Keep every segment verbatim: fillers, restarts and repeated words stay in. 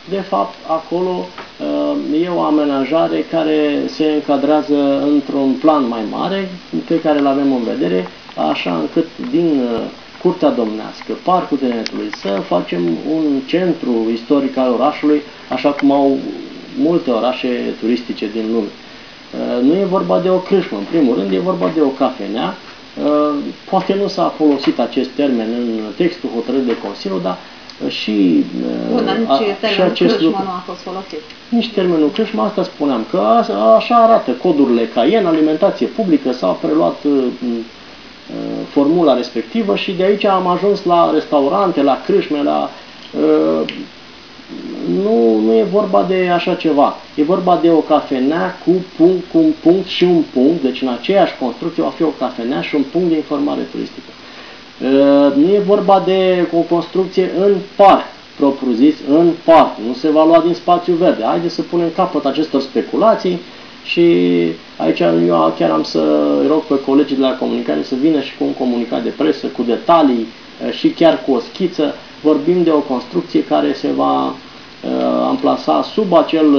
de fapt, acolo e o amenajare care se încadrează într-un plan mai mare, pe care îl avem în vedere, așa încât din Curtea Domnească, Parcul Tineretului, să facem un centru istoric al orașului, așa cum au multe orașe turistice din lume. Nu e vorba de o crâșmă, în primul rând, e vorba de o cafenea. Poate nu s-a folosit acest termen în textul hotărârii de Consiliu, dar și, Bun, dar nici a, și acest crâșmă lucru. nu a fost folosit. Nici termenul crâșmă, asta spuneam, că a, așa arată codurile Caien, alimentație publică, s-a preluat uh, formula respectivă și de aici am ajuns la restaurante, la crâșme, la... Uh, nu, nu e vorba de așa ceva. E vorba de o cafenea cu, punct, cu un punct și un punct, deci în aceeași construcție va fi o cafenea și un punct de informare turistică. Nu e vorba de o construcție în parc, propriu-zis, în parc. Nu se va lua din spațiu verde. Haideți să punem capăt acestor speculații și aici eu chiar am să rog pe colegii de la comunicare să vină și cu un comunicat de presă, cu detalii și chiar cu o schiță. Vorbim de o construcție care se va amplasa sub acel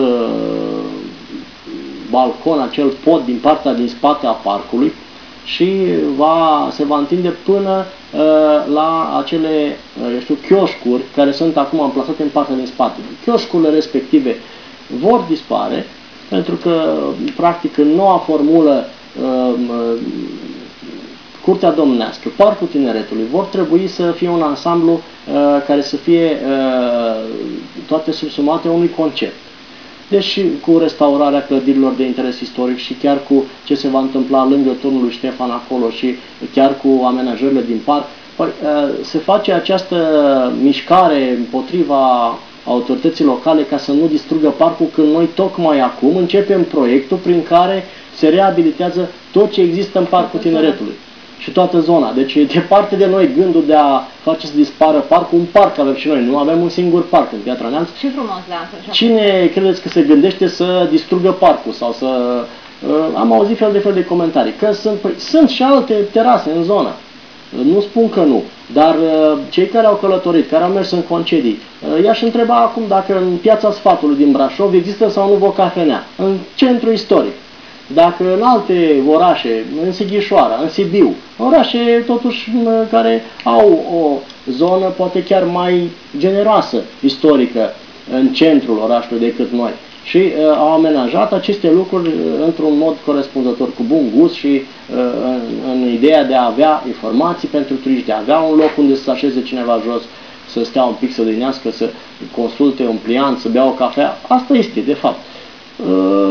balcon, acel pod din partea din spate a parcului, și va, se va întinde până uh, la acele, uh, eu știu, chioșcuri care sunt acum amplasate în partea din spate. Chioșcurile respective vor dispare, pentru că, practic, în noua formulă, uh, uh, Curtea Domnească, Parcul Tineretului, vor trebui să fie un ansamblu uh, care să fie uh, toate subsumate unui concept. Deci cu restaurarea clădirilor de interes istoric și chiar cu ce se va întâmpla lângă turnul lui Ștefan acolo și chiar cu amenajările din parc, se face această mișcare împotriva autorității locale ca să nu distrugă parcul, când noi tocmai acum începem proiectul prin care se reabilitează tot ce există în Parcul Tineretului și toată zona. Deci e departe de noi gândul de a face să dispară parcul. Un parc avem și noi, nu avem un singur parc în Piatra Neamț. Și frumos de asta. Cine credeți că se gândește să distrugă parcul sau să... Uh, am auzit fel de fel de comentarii, că sunt, păi, sunt și alte terase în zonă. Uh, nu spun că nu, dar uh, cei care au călătorit, care au mers în concedii, uh, i-aș întreba acum dacă în Piața Sfatului din Brașov există sau nu o cafenea, în centru istoric. Dacă în alte orașe, în Sighișoara, în Sibiu, orașe totuși care au o zonă poate chiar mai generoasă, istorică, în centrul orașului decât noi. Și uh, au amenajat aceste lucruri uh, într-un mod corespunzător, cu bun gust și uh, în, în ideea de a avea informații pentru turiști, de a avea un loc unde să se așeze cineva jos, să stea un pic, să liniască, să consulte un pliant, să bea o cafea. Asta este, de fapt. Uh,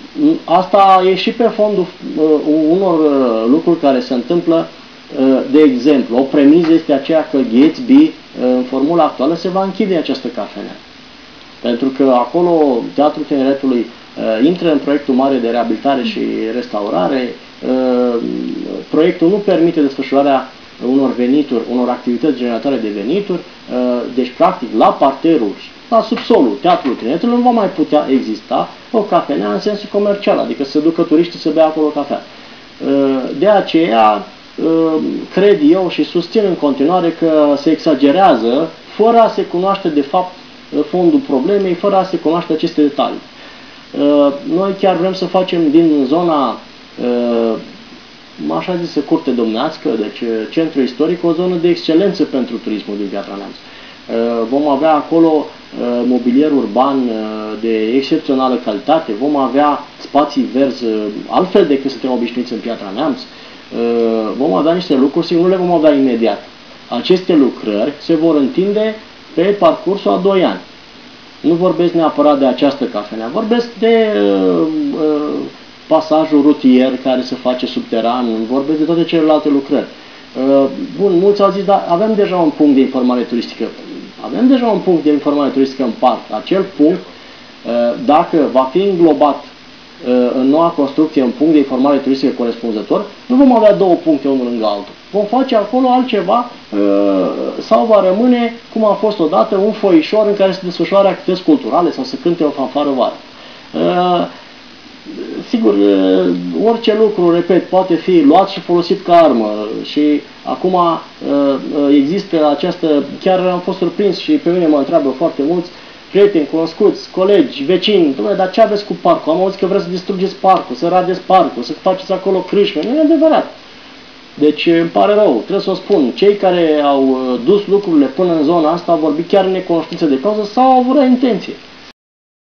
Asta e și pe fondul uh, unor uh, lucruri care se întâmplă. Uh, de exemplu, o premiză este aceea că Gatsby, uh, în formula actuală, se va închide această cafenea. Pentru că acolo Teatrul Tineretului uh, intră în proiectul mare de reabilitare și restaurare. Uh, proiectul nu permite desfășurarea unor venituri, unor activități generatoare de venituri. Uh, deci, practic, la parterul, la subsolul Teatrului Tineretului nu va mai putea exista o cafenea în sensul comercial, adică să ducă turiștii să bea acolo cafea. De aceea, cred eu și susțin în continuare că se exagerează fără a se cunoaște de fapt fondul problemei, fără a se cunoaște aceste detalii. Noi chiar vrem să facem din zona, așa zisă, Curte Domnească, deci centru istoric, o zonă de excelență pentru turismul din Piatra Neamț. Vom avea acolo mobilier urban de excepțională calitate, vom avea spații verzi altfel decât suntem obișnuiți în Piatra Neamț, vom avea niște lucruri, sigur nu le vom avea imediat. Aceste lucrări se vor întinde pe parcursul a doi ani. Nu vorbesc neapărat de această cafenea, vorbesc de uh, uh, pasajul rutier care se face subteran, vorbesc de toate celelalte lucrări. Uh, bun, mulți au zis, dar avem deja un punct de informare turistică. Avem deja un punct de informare turistică în parc. Acel punct, dacă va fi înglobat în noua construcție în punct de informare turistică corespunzător, nu vom avea două puncte unul lângă altul. Vom face acolo altceva sau va rămâne, cum a fost odată, un foișor în care se desfășoară activități culturale sau să cânte o fanfară vară. Sigur, orice lucru, repet, poate fi luat și folosit ca armă și acum există această, chiar am fost surprins și pe mine mă întreabă foarte mulți, prieteni, cunoscuți, colegi, vecini, dom'le, dar ce aveți cu parcul? Am auzit că vreți să distrugeți parcul, să radeți parcul, să faceți acolo crâșme. Nu e adevărat. Deci îmi pare rău, trebuie să o spun. Cei care au dus lucrurile până în zona asta au vorbit chiar în necunoștință de cauză sau au avut rea intenție.